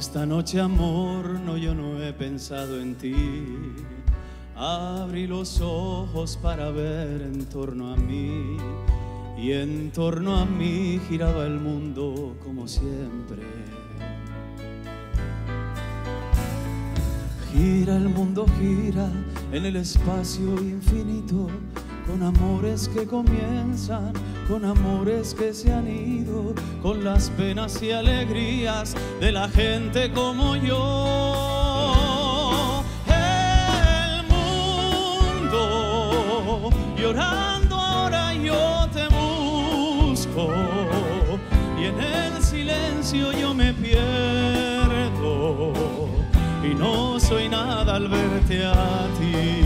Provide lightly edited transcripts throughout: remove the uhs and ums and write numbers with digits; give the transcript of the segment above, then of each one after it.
Esta noche, amor, no, yo no he pensado en ti. Abrí los ojos para ver en torno a mí, y en torno a mí giraba el mundo como siempre. Gira el mundo, gira en el espacio infinito, con amores que comienzan, con amores que se han ido, con las penas y alegrías de la gente como yo. El mundo llorando, ahora yo te busco, y en el silencio yo me pierdo, y no soy nada al verte a ti.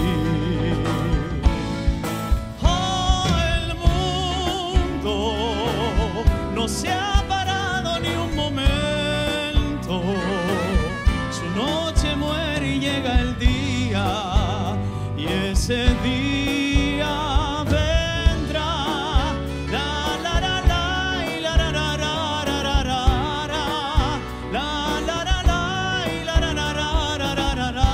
No se ha parado ni un momento, su noche muere y llega el día, y ese día vendrá. La la la la y la la la la la la la la la la y la la la la la la la la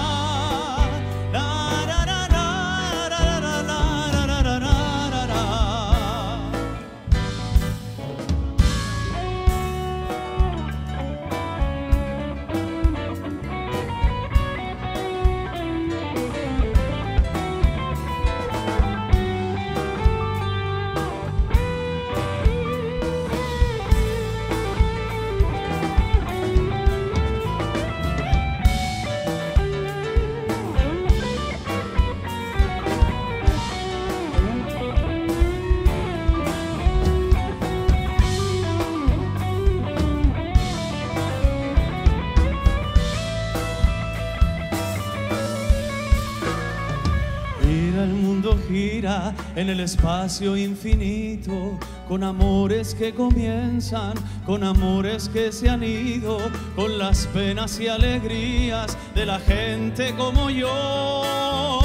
el mundo gira en el espacio infinito, con amores que comienzan, con amores que se han ido, con las penas y alegrías de la gente como yo.